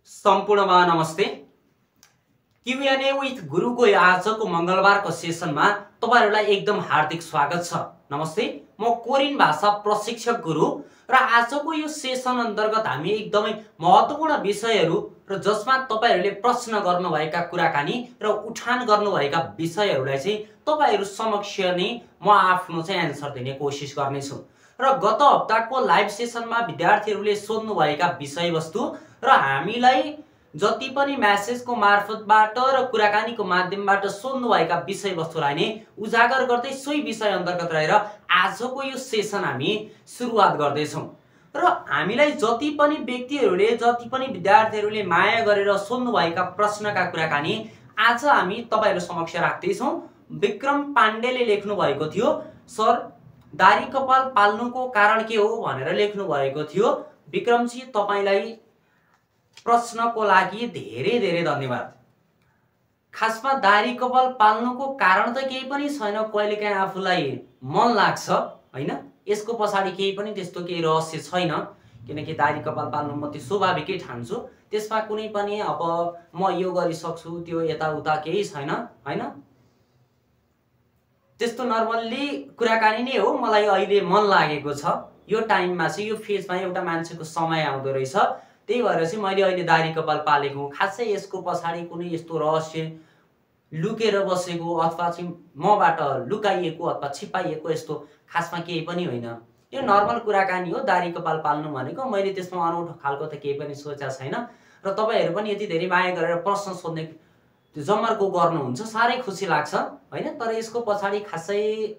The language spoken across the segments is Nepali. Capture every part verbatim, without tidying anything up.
सम्पूर्णमा नमस्ते। क्युएनए विथ गुरुको आजको मंगलबारको सेसनमा तपाईहरुलाई एकदम हार्दिक स्वागत छ। नमस्ते, म कोरियन भाषा प्रशिक्षक गुरु र आजको यो सेसन अन्तर्गत हामी एकदमै महत्त्वपूर्ण विषयहरू र जसमा तपाईहरुले प्रश्न गर्नुभएका कुराकानी र उठान गर्नुभएका विषयहरूलाई चाहिँ तपाईहरु समक्ष नै म आफ्नो चाहिँ एन्सर दिने कोसिस गर्नेछु। र गत हप्ताको लाइभ सेसनमा विद्यार्थीहरूले सोध्नु भएका विषयवस्तु र हामीलाई जति पनि मेसेजको मार्फतबाट र कुराकानीको माध्यमबाट सोध्नु भएका विषयवस्तुलाई नै उजागर गर्दै सोही विषय अन्तर्गत रहेर आजको यो सेसन हामी सुरुवात गर्दै छौं। र हामीलाई जति पनि व्यक्तिहरूले जति पनि विद्यार्थीहरूले माया गरेर सोध्नु भएका प्रश्नका कुराकानी आज हामी तपाईहरु समक्ष राख्दै छौं। विक्रम पाण्डेले लेख्नु भएको थियो, सर दारी कपाल पाल्नुको कारण के हो भनेर लेख्नु भएको थियो। विक्रमजी, तपाईलाई प्रश्नको लागि धेरै धेरै धन्यवाद। खासमा दारी कपाल पाल्नुको कारण त केही पनि छैन, कहिलेकाहीँ आफूलाई मन लाग्छ हैन, यसको पछाडी केही पनि त्यस्तो केही रहस्य छैन, किनकि दारी कपाल पाल्नु म त्यो स्वाभाविकै ठान्छु। त्यसमा कुनै पनि अब म यो गरिसक्छु त्यो यताउता केही छैन हैन, त्यस्तो नर्मल्ली कुराकानी नै हो। मलाई अहिले मन लागेको छ, यो टाइममा चाहिँ यो फेजमा एउटा मान्छेको समय आउँदो रहेछ, त्यही भएर चाहिँ मैले अहिले दारी कपाल पालेको हुँ। खासै यसको पछाडी कुनै यस्तो रहस्य लुकेर बसेको अथवा चाहिँ मबाट लुकाइएको अथवा छिपाइएको यस्तो खासमा केही पनि होइन। यो नर्मल कुराकानी हो। दारी कपाल पाल्नु भनेको मैले त्यसमा अनौठो खालको त केही पनि सोचेको छैन। र तपाईहरु पनि यति धेरै माया गरेर प्रश्न सोध्ने त्यो जमर्को गर्नुहुन्छ, साह्रै खुसी लाग्छ हैन। तर यसको पछाडी खासै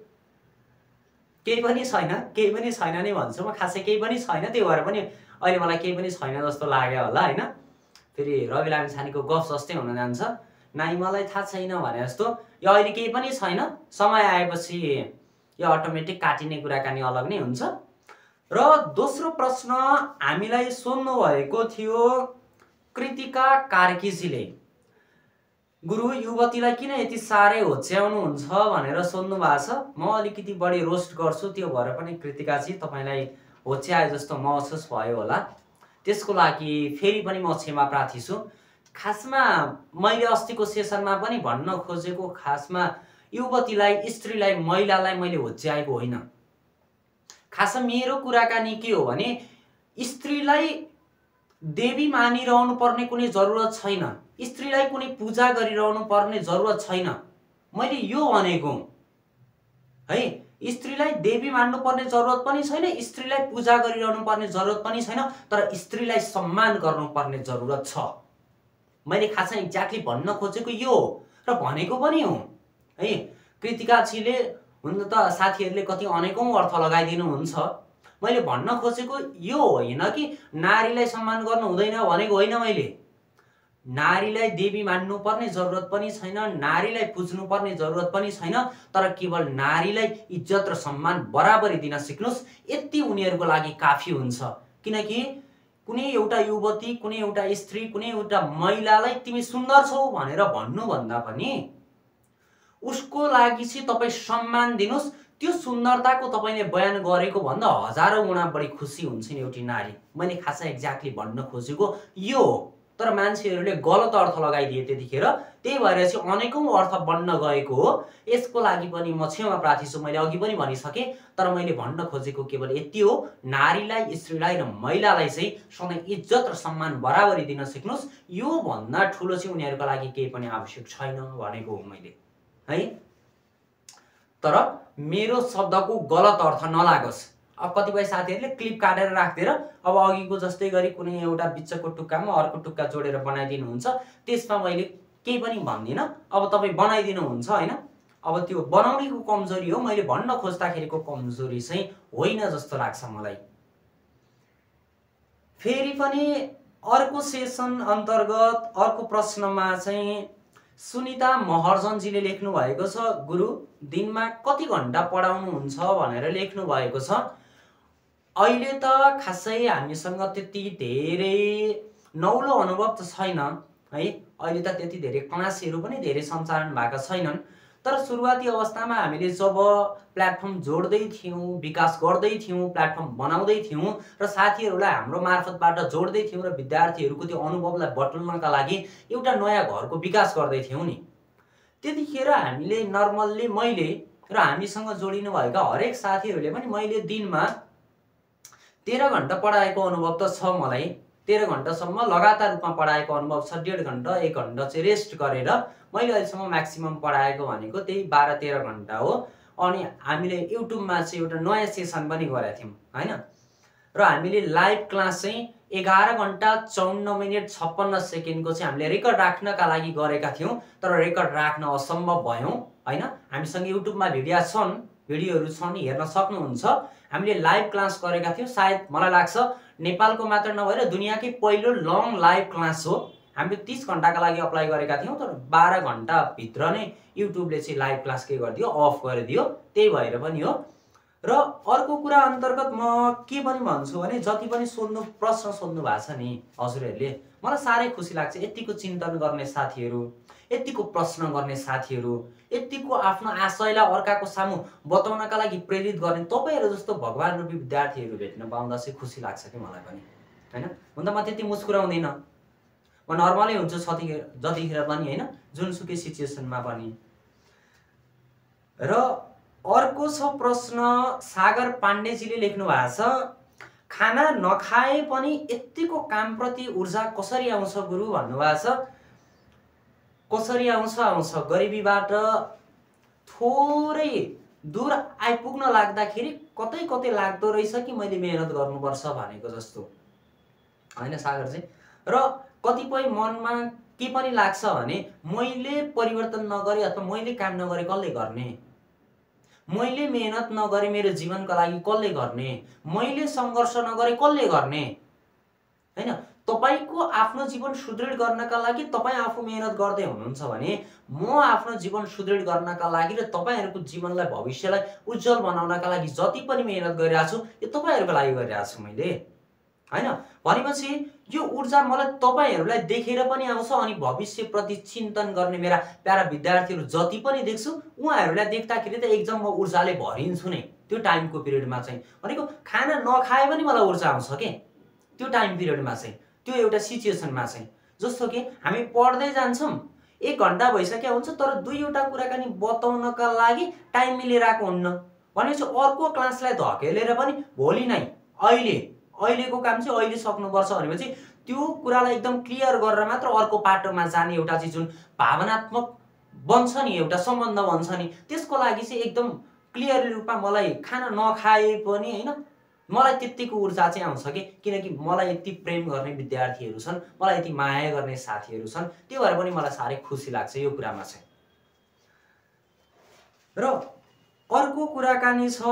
केही पनि छैन, केही पनि छैन नै भन्छु म, खासै केही पनि छैन। त्यही भएर पनि अहिले मलाई केही पनि छैन जस्तो लाग्यो होला हैन। फेरि रवि लामिछानेको गफ जस्तै हुन जान्छ, नाइ मलाई थाहा छैन भने जस्तो। यो अहिले केही पनि छैन, समय आएपछि यो अटोमेटिक काटिने कुराकानी अलग नै हुन्छ। र दोस्रो प्रश्न हामीलाई सोध्नु भएको थियो कृतिका कार्कीजीले, गुरु युवतीलाई किन यति साह्रै होच्याउनु हुन्छ भनेर सोध्नु भएको छ। म अलिकति बढी रोस्ट गर्छु, त्यो भएर पनि कृतिकाजी तपाईलाई होच्याए जस्तो महसुस भयो होला, त्यसको लागि फेरि पनि म क्षमा प्रार्थी छु। खासमा मैले अस्तिको सेसनमा पनि भन्न खोजेको खासमा युवतीलाई, स्त्रीलाई, महिलालाई मैले होच्याएको होइन। खासमा मेरो कुराकानी के हो भने स्त्रीलाई देवी मानिरहनु पर्ने कुनै जरुरत छैन, स्त्रीलाई कुनै पूजा गरिरहनु पर्ने जरुरत छैन। मैले यो भनेको है, स्त्रीलाई देवी मान्नु पर्ने जरुरत पनि छैन, स्त्रीलाई पूजा गरिरहनु पर्ने जरुरत पनि छैन, तर स्त्रीलाई सम्मान गर्नुपर्ने जरुरत छ। मैले खासमा एक्ज्याक्टली भन्न खोजेको यो हो र भनेको पनि हो है। कृतिकाजीले हुन त साथीहरूले कति अनेकौं अर्थ लगाइदिनु हुन्छ। मैले भन्न खोजेको यो होइन कि नारीलाई सम्मान गर्नु हुँदैन भनेको होइन। मैले नारीलाई देवी मान्नु पर्ने जरुरत पनि छैन, नारीलाई पुज्नु पर्ने जरुरत पनि छैन, तर केवल नारीलाई इज्जत र सम्मान बराबरी दिन सिक्नुस्, यति उनीहरुको लागि काफी हुन्छ। किनकि कुनै एउटा युवती, कुनै एउटा स्त्री, कुनै एउटा महिलालाई तिमी सुन्दर छौ भनेर भन्नु भन्दा पनि उसको लागि चाहिँ तपाई सम्मान दिनुस्। त्यो सुन्दरताको तपाईले बयान गरेको भन्दा हजारौं गुणा बढी खुसी हुन्छ नि एउटी नारी। मैले खासै एक्ज्याक्टली भन्न खोजेको यो हो, तर मान्छेहरूले गलत अर्थ लगाइदिए त्यतिखेर, त्यही भएर चाहिँ अनेकौं अर्थ बन्न गएको हो। यसको लागि पनि म क्षमा प्रार्थी छु, मैले अघि पनि भनिसके। तर मैले भन्न खोजेको केवल यति हो, नारीलाई, स्त्रीलाई र महिलालाई चाहिँ सधैं इज्जत र सम्मान बराबरी दिन सिक्नुस्, यो भन्दा ठूलो चाहिँ उनीहरुको लागि केही पनि आवश्यक छैन भनेको हो मैले है। तर मेरो शब्दको गलत अर्थ नलागोस्। अब कतिपय साथीहरूले क्लिप काटेर राख्दिएर अब अघिको जस्तै गरी कुनै एउटा बिचको टुक्कामा अर्को टुक्का जोडेर बनाइदिनु हुन्छ, त्यसमा मैले केही पनि भन्दिन। अब तपाई बनाइदिनु हुन्छ हैन, अब त्यो बनाउनेको कमजोरी हो, मैले भन्न खोज्दाखेरिको कमजोरी चाहिँ होइन जस्तो लाग्छ मलाई। फेरि पनि अर्को सेसन अन्तर्गत अर्को प्रश्नमा चाहिँ सुनिता महर्जनजीले लेख्नु भएको छ, गुरु दिनमा कति घण्टा पढाउनु हुन्छ भनेर लेख्नु भएको छ। अहिले त खासै हामीसँग त्यति धेरै नौलो अनुभव त छैन है, अहिले त त्यति धेरै क्लासहरु पनि धेरै सञ्चालन भएका छैनन्। तर सुरुवाती अवस्थामा हामीले जब प्लेटफर्म जोड्दै थियौँ, विकास गर्दै थियौँ, प्लेटफर्म बनाउँदै थियौँ र साथीहरूलाई हाम्रो मार्फतबाट जोड्दै थियौँ र विद्यार्थीहरूको त्यो अनुभवलाई बटुल्नका लागि एउटा नयाँ घरको विकास गर्दै थियौँ नि, त्यतिखेर हामीले नर्मल्ली मैले र हामीसँग जोडिनु भएका हरेक साथीहरूले पनि मैले दिनमा तेह्र घण्टा पढाएको अनुभव त छ मलाई। तेह्र घण्टासम्म लगातार रूपमा पढाएको अनुभव छ। डेढ घण्टा एक घण्टा चाहिँ रेस्ट गरेर मैले अहिलेसम्म म्याक्सिमम पढाएको भनेको त्यही बाह्र तेह्र घण्टा हो। अनि हामीले युट्युबमा चाहिँ एउटा नयाँ सेसन पनि गरेका थियौँ होइन, र हामीले लाइभ क्लास चाहिँ एघार घण्टा चौन्न मिनट छप्पन्न सेकेन्डको चाहिँ हामीले रेकर्ड राख्नका लागि गरेका थियौँ, तर रेकर्ड राख्न असम्भव भयौँ होइन। हामीसँग युट्युबमा भिडियो छन् भिडियोहरू छन् हेर्न सक्नुहुन्छ। हामीले लाइभ क्लास गरेका थियौँ, सायद मलाई लाग्छ नेपालको मात्र नभएर दुनियाँकै पहिलो लङ लाइभ क्लास हो। हामीले तीस घण्टाका लागि अप्लाई गरेका थियौँ, तर बाह्र घण्टाभित्र नै युट्युबले चाहिँ लाइभ क्लास के गरिदियो, अफ गरिदियो। त्यही भएर पनि हो। र अर्को कुरा अन्तर्गत म के पनि भन्छु भने जति पनि सोध्नु प्रश्न सोध्नु भएको छ नि हजुरहरूले, मलाई साह्रै खुसी लाग्छ। यतिको चिन्तन गर्ने साथीहरू, यतिको प्रश्न गर्ने साथीहरू, यतिको आफ्नो आशयलाई अर्काको सामु बताउनका लागि प्रेरित गर्ने तपाईँहरू जस्तो भगवान रूपी विद्यार्थीहरू भेट्न पाउँदा चाहिँ खुसी लाग्छ कि मलाई पनि होइन। हुन त म त्यति मुस्कुराउँदिनँ, म नर्मलै हुन्छु जतिखेर जतिखेर पनि होइन, जुनसुकै सिचुएसनमा पनि। र अर्को छ प्रश्न, सागर पाण्डेजीले लेख्नु भएको छ, खाना नखाए पनि यतिको कामप्रति ऊर्जा कसरी आउँछ गुरु भन्नुभएको छ। कसरी आउँछ आउँछ गरिबीबाट थोरै दूर आइपुग्न लाग्दाखेरि कतै कतै लाग्दो रहेछ कि मैले मेहनत गर्नुपर्छ भनेको जस्तो होइन सागर चाहिँ। र कतिपय मनमा के पनि लाग्छ भने मैले परिवर्तन नगरे अथवा मैले काम नगरे कसले गर्ने, मैले मेहनत नगरे मेरो जीवनका लागि कसले गर्ने, मैले सङ्घर्ष नगरे कसले गर्ने होइन। तपाईको आफ्नो जीवन सुदृढ गर्नका लागि तपाईँ आफू मेहनत गर्दै हुनुहुन्छ भने म आफ्नो जीवन सुदृढ गर्नका लागि र तपाईहरूको जीवनलाई भविष्यलाई उज्जवल बनाउनका लागि जति पनि मेहनत गरिरहेको छु यो तपाईँहरूको लागि गरिरहेको छु मैले होइन। भनेपछि यो ऊर्जा मलाई तपाईँहरूलाई देखेर पनि आउँछ। अनि भविष्यप्रति चिन्तन गर्ने मेरा प्यारा विद्यार्थीहरू जति पनि देख्छु उहाँहरूलाई देख्दाखेरि त एकदम म ऊर्जाले भरिन्छु नै त्यो टाइमको पिरियडमा चाहिँ। भनेको खाना नखाए पनि मलाई ऊर्जा आउँछ के त्यो टाइम पिरियडमा चाहिँ, त्यो एउटा सिचुएसनमा चाहिँ। जस्तो कि हामी पढ्दै जान्छौँ, एक घन्टा भइसक्यो हुन्छ, तर दुईवटा कुराकानी बताउनका लागि टाइम मिलेर आएको हुन्न भनेपछि अर्को क्लासलाई धकेलेर पनि भोलि नै अहिले अहिलेको काम चाहिँ अहिले सक्नुपर्छ भनेपछि त्यो कुरालाई एकदम क्लियर गरेर मात्र अर्को पाटोमा जाने एउटा चाहिँ जुन भावनात्मक बन्छ नि, एउटा सम्बन्ध बन्छ नि, त्यसको लागि चाहिँ एकदम क्लियर रूपमा मलाई खाना नखाए पनि होइन मलाई त्यतिको ऊर्जा चाहिँ आउँछ कि किनकि मलाई यति प्रेम गर्ने विद्यार्थीहरू छन्, मलाई यति माया गर्ने साथीहरू छन्। त्यो भएर पनि मलाई साह्रै खुसी लाग्छ यो कुरामा चाहिँ। र अर्को कुराकानी छ,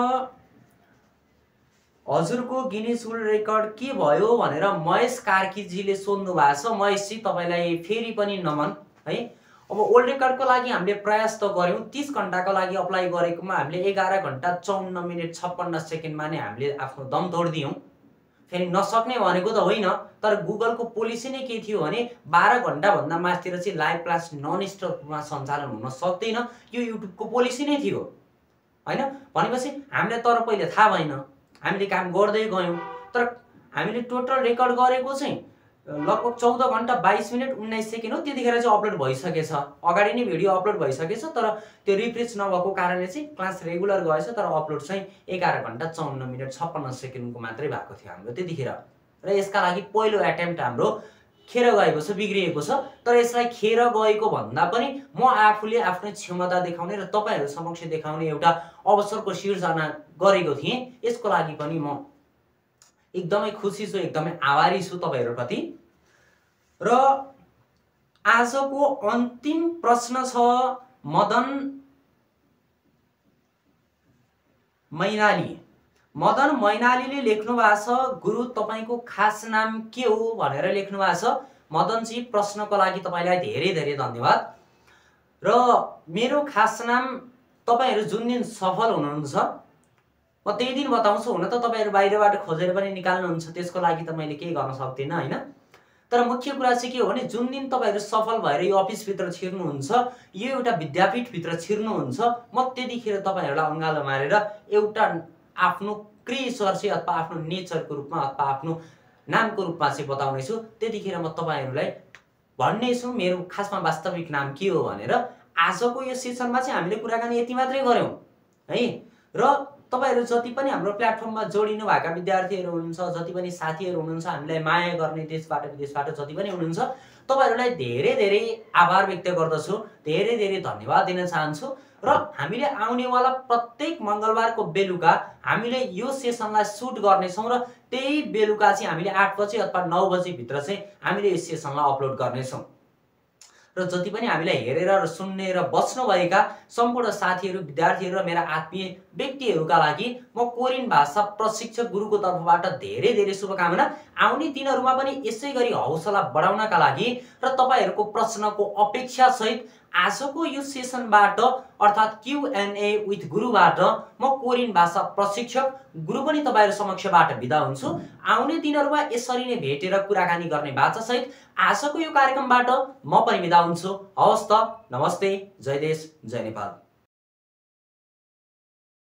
हजुरको गिनिज वर्ल्ड रेकर्ड के भयो भनेर महेश कार्कीजीले सोध्नु भएको छ। महेशजी तपाईँलाई फेरि पनि नमन है। अब वर्ल्ड रेकर्डको लागि हामीले प्रयास त गऱ्यौँ, तीस घण्टाको लागि अप्लाई गरेकोमा हामीले एघार घण्टा चौन्न मिनट छप्पन्न सेकेन्डमा नै हामीले आफ्नो दम तोडिदियौँ। फेरि नसक्ने भनेको त होइन, तर गुगलको पोलिसी नै के थियो भने बाह्र घण्टाभन्दा माथितिर चाहिँ लाइभ क्लास नन स्टपमा सञ्चालन हुन सक्दैन, यो युट्युबको पोलिसी नै थियो होइन। भनेपछि हामीले तर पहिले थाहा भएन, हामीले काम गर्दै गयौँ, तर हामीले टोटल रेकर्ड गरेको चाहिँ लगभग चौध घण्टा बाइस मिनट उन्नाइस सेकेन्ड हो। त्यतिखेर चाहिँ अपलोड भइसकेछ, अगाडि नै भिडियो अपलोड भइसकेछ, तर त्यो रिफ्रेस नभएको कारणले चाहिँ क्लास रेगुलर गएछ, तर अपलोड चाहिँ एघार घण्टा चौन्न मिनट छप्पन्न सेकेन्डको मात्रै भएको थियो हाम्रो त्यतिखेर। र यसका लागि पहिलो एटेम्प्ट हाम्रो खेर गएको छ, बिग्रिएको छ। तर यसलाई खेर गएको भन्दा पनि म आफूले आफ्नो क्षमता देखाउने र तपाईँहरू समक्ष देखाउने एउटा अवसरको सिर्जना गरेको थिएँ। यसको लागि पनि म एकदमै खुसी छु, एकदमै आभारी छु तपाईँहरूप्रति। र आजको अन्तिम प्रश्न छ मदन मैनाली। मदन मैनालीले लेख्नु भएको छ, गुरु तपाईँको खास नाम के हो भनेर लेख्नु भएको छ। मदनजी प्रश्नको लागि तपाईँलाई धेरै धेरै धन्यवाद। र मेरो खास नाम तपाईँहरू जुन दिन सफल हुनुहुन्छ म त्यही दिन बताउँछु। हुन त तपाईँहरू बाहिरबाट खोजेर पनि निकाल्नुहुन्छ, त्यसको लागि त मैले केही गर्न सक्दिनँ होइन। तर मुख्य कुरा चाहिँ के हो भने जुन दिन तपाईहरु सफल भएर यो अफिसभित्र छिर्नुहुन्छ, यो एउटा विद्यापीठभित्र छिर्नुहुन्छ, म त्यतिखेर तपाईहरुलाई अँगालो मारेर एउटा आफ्नो क्रिएचर चाहिँ अथवा आफ्नो नेचरको रूपमा अथवा आफ्नो नामको रूपमा चाहिँ बताउने छु। त्यतिखेर म तपाईहरुलाई भन्ने छु मेरो खासमा वास्तविक नाम के हो भनेर। आजको यो सेसनमा चाहिँ हामीले कुराकानी यति मात्रै गर्यौं है। र तपाईहरु जति पनि हाम्रो प्लेटफर्ममा जोडिनु भएका विद्यार्थीहरु हुनुहुन्छ, जति पनि साथीहरु हुनुहुन्छ, हामीलाई माया गर्ने देशबाट विदेशबाट जति पनि हुनुहुन्छ, तपाईहरुलाई धेरै धेरै आभार व्यक्त गर्दछु, धेरै धेरै धन्यवाद दिन चाहन्छु। र हामीले आउनेवाला प्रत्येक मंगलबारको बेलुका हामीले यो सेसनलाई सुट गर्ने छौं र त्यही बेलुका चाहिँ हामीले आठ बजे अथवा नौ बजे भित्र चाहिँ हामीले यो सेसनलाई अपलोड गर्ने छौं। र जति पनि हामीलाई हेरेर र सुन्ने र बस्नु भएका सम्पूर्ण साथीहरु, विद्यार्थीहरु र मेरा आत्मीय व्यक्तिहरुका लागि म कोरियन भाषा प्रशिक्षक गुरुको तर्फबाट धेरै धेरै शुभकामना। आउने दिनहरुमा पनि यसै गरी हौसला बढाउनका लागि र तपाईहरुको प्रश्नको अपेक्षा सहित आजको यो सेसनबाट अर्थात क्यू एन्ड ए विथ गुरुबाट म कोरियन भाषा प्रशिक्षक गुरु पनि तपाईहरु समक्षबाट बिदा हुन्छु। आउने दिनहरुमा यसरी नै भेटेर कुराकानी गर्ने बाचा सहित आजको यो कार्यक्रमबाट म पनि बिदा हुन्छु। हवस् त, नमस्ते, जय देश, जय नेपाल।